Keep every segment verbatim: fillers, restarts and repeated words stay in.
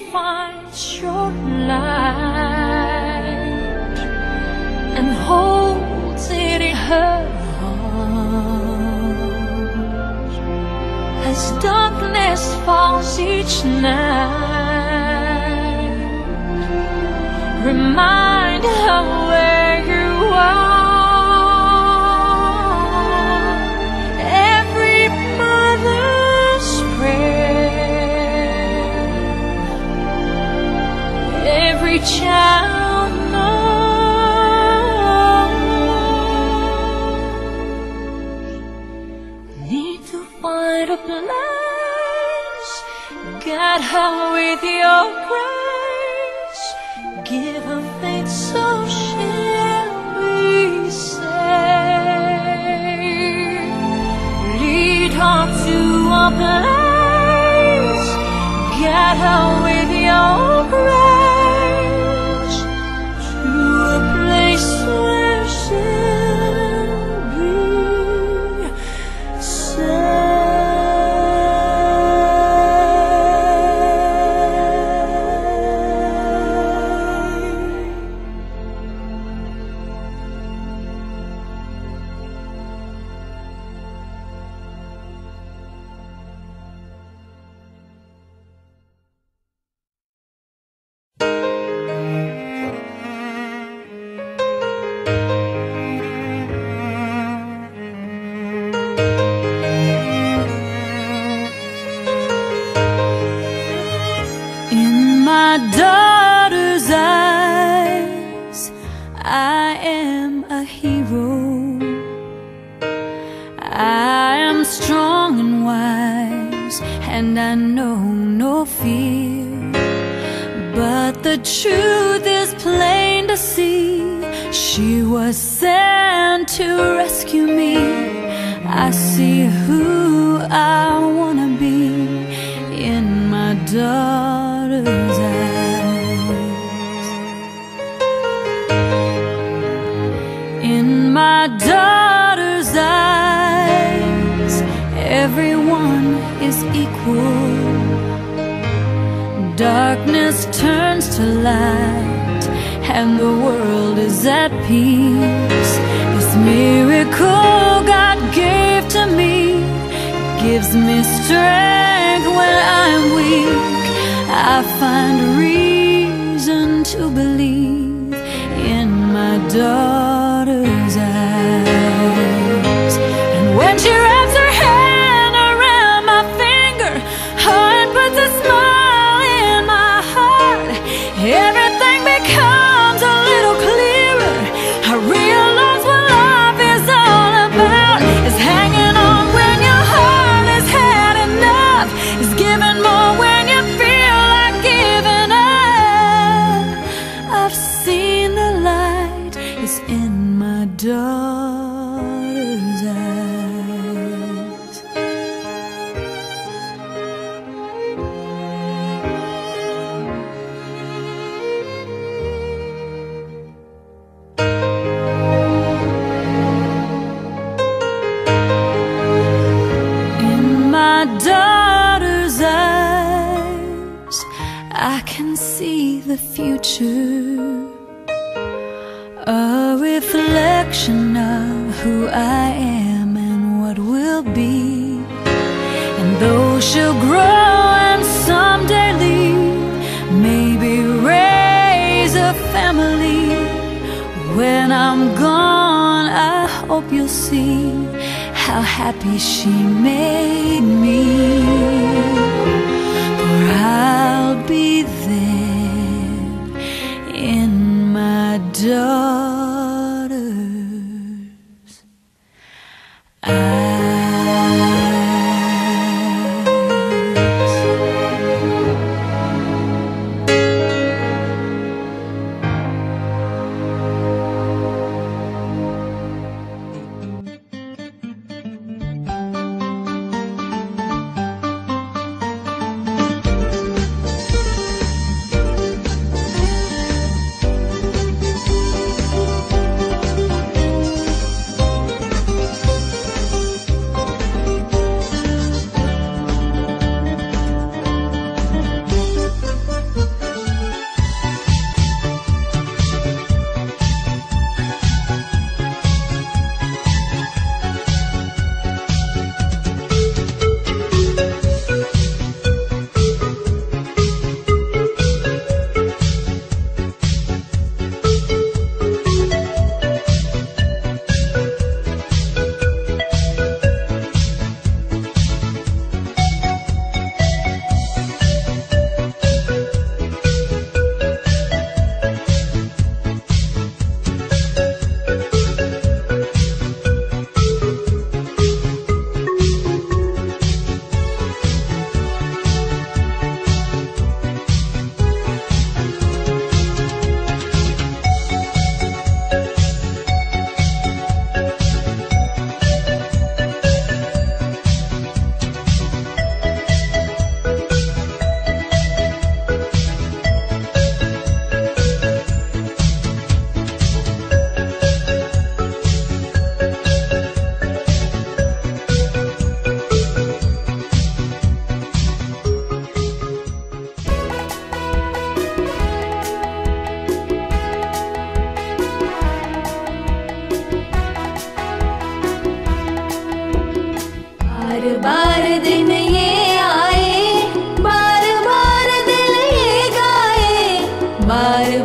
finds your light and holds it in her heart as darkness falls each night. Remind her where you are. Every mother's prayer, every child knows. Need to find a place, guide her with your grace. Give her faith so she'll be saved. Lead her to a place, guide her with your grace, to a place where she'll be saved. My daughter's eyes, I am a hero. I am strong and wise, and I know no fear. But the truth is plain to see, she was sent to rescue me. I see who I wanna be in my daughter's eyes. In my daughter's eyes, everyone is equal. Darkness turns to light, and the world is at peace. This miracle God gave to me gives me strength when I'm weak. I find reason to believe in my daughter's eyes. And when she wraps her hand around my finger, heart puts a smile in my heart. Everything becomes a little clearer. I realize what life is all about. It's hanging on when your heart has had enough. It's giving more when you feel like giving up. I've seen the light is in my daughter's eyes. In my daughter's eyes, I can see the future, a reflection of who I am and what will be. And though she'll grow and someday leave, maybe raise a family, when I'm gone, I hope you'll see how happy she made me. For I'll be there in my daughter's eyes.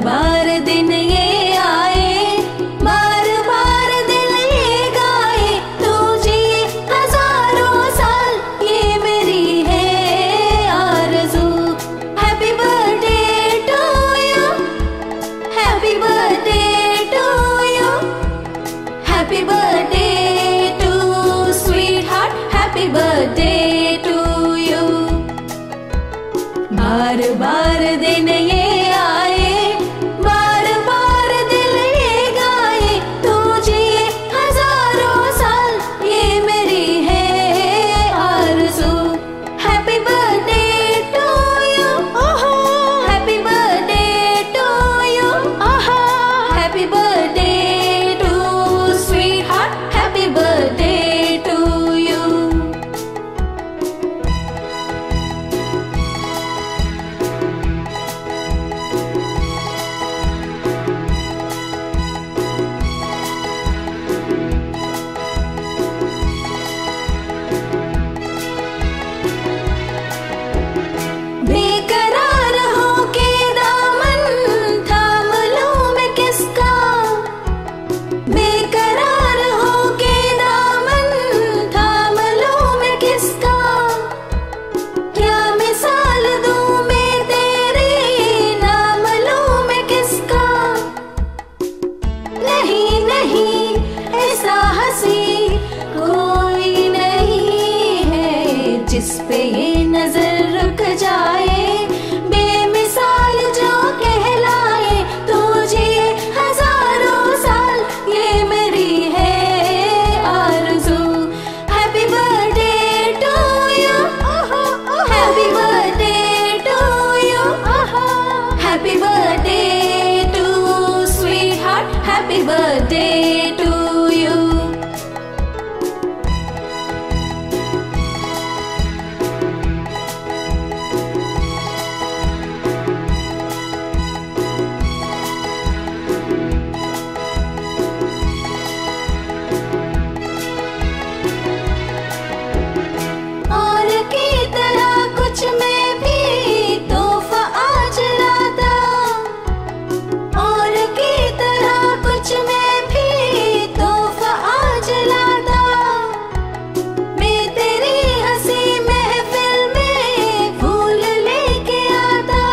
बार दिन ये आए, बार बार दिल ये गाए, तू जिए हजारों साल, ये मेरी है आरज़ू। Happy birthday to you, happy birthday to you, happy birthday to sweetheart, happy birthday to you. बार बार दिन ये आए, बार बार दिल ये गाए, तू जिए हजारों साल, ये मेरी है आरज़ू। Happy birthday to you, happy birthday to you, happy birthday to sweetheart, happy birthday to you. बेकरार हो के दामन थाम लूं मैं किसका, बेकरार हो के दामन थाम लूं मैं किसका, क्या मिसाल दूं मैं तेरे, नाम लूं मैं किसका। नहीं नहीं ऐसा हंसी कोई नहीं है, जिस पे ये नजर रुक जाए, बेमिसाल जो कहलाए, तू जिए हजारों साल, ये मेरी है आरज़ू। Happy birthday to you, happy birthday to you, happy birthday to sweetheart, happy birthday to you. और की तरह कुछ मैं भी तोहफा आज लाता, और की तरह कुछ मैं भी तोहफा आज लाता, मैं तेरी हंसी महफिल में फूल लेके आता,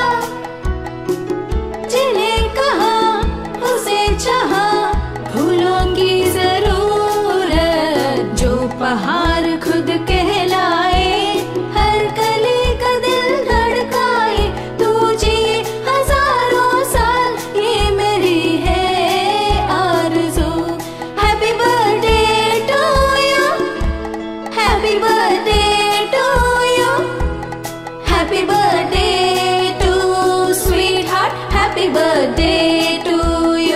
जिन्हें कहा उसे चाहा भूलूंगी जरूर, जो पहाड़ खुद कहलाए, हर कली का दिल धड़काए, तू जिए हजारों साल, ये मेरी है आरज़ू। Happy birthday to you, happy birthday to you, happy birthday to sweetheart, happy birthday to you.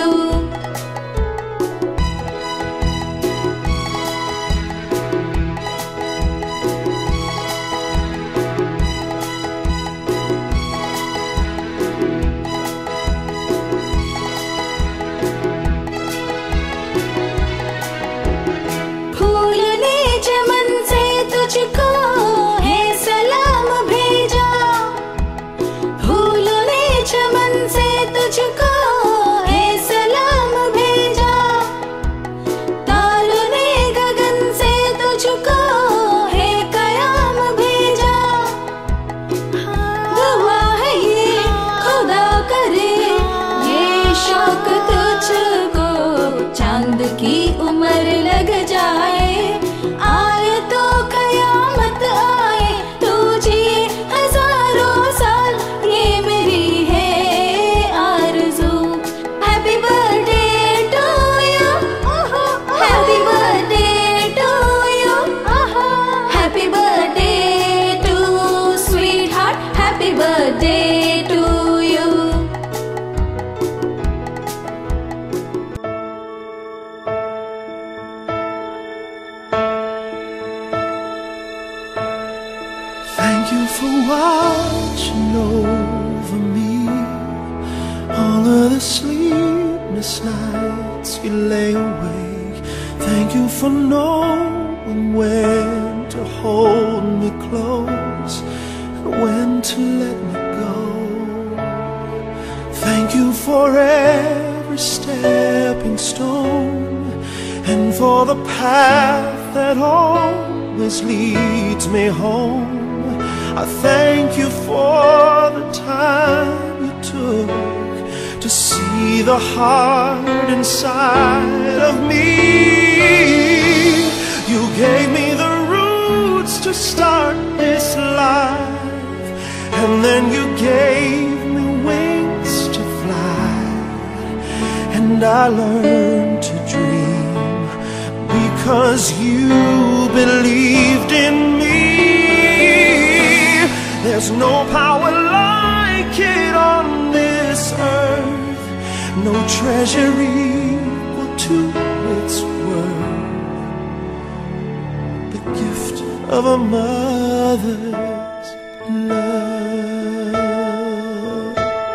फूल ने चमन से तुझको है सलाम भेजा, फूल ने चमन से तुझको है सलाम भेजा, तारों ने गगन से तुझको है कयाम भेजा। दुआ है ये खुदा करे, ये शौक तुझको चांद की उम्र लग जाए, आए तो कयामत आए, तू जिए हजारों साल, ये मेरी है आरज़ू। Happy birthday to you, happy birthday to you, happy birthday to sweetheart, happy birthday to you. Thank you for watching over me, all of the sleepless nights you lay awake. Thank you for knowing when to hold me close and when to let me go. Thank Thank you for every stepping stone, and for the path that always leads me home. I thank you for the time you took to see the heart inside of me. You gave me the roots to start this life, and then you gave me wings to fly. And I learned to dream because you believed in me. There's no power like it on this earth, no treasure equal to its worth. The gift of a mother's love.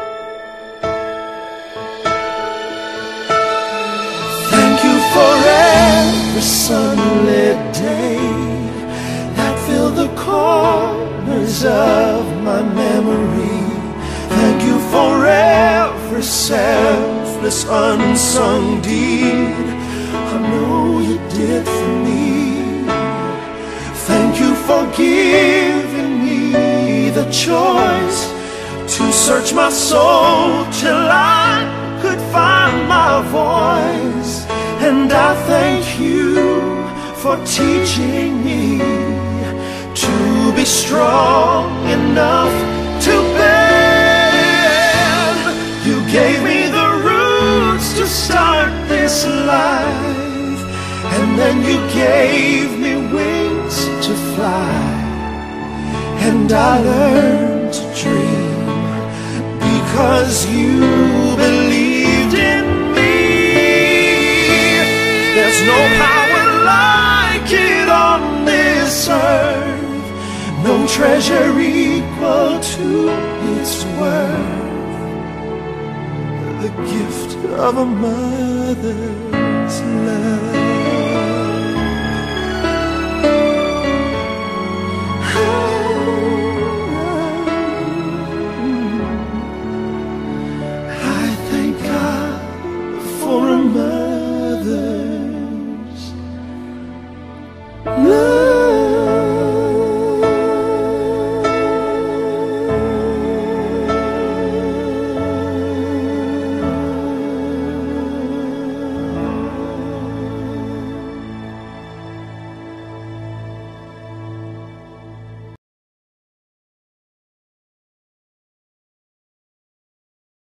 Thank you for every sunlit day that filled the corners of my memory. Thank you for every selfless unsung deed I know you did for me. Thank you for giving me the choice to search my soul till I could find my voice. And I thank you for teaching me to be strong enough to bend. You gave me the roots to start this life, and then you gave me wings to fly. And I learned to dream because you believed in me. There's no power like it on this earth, no treasure equal to its worth. The gift of a mother's love.